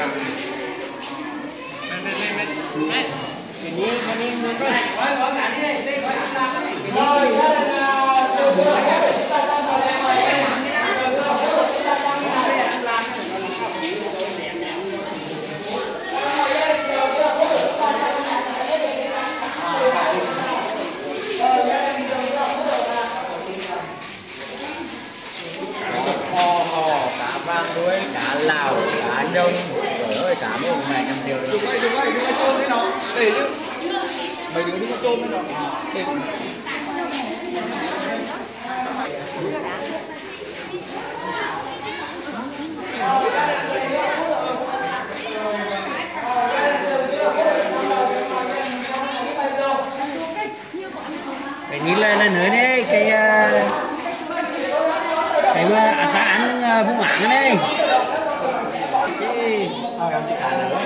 Đuôi cá lào, cá nhông, trời ơi cá một ngày 100 triệu rồi. Đừng có tôm đấy nó, để chứ. Mấy đứa đừng có tôm đấy nó, để. Cái ní lên nữa đấy, cái mà ta ăn vùng mảng này. Thôi làm gì cả nữa.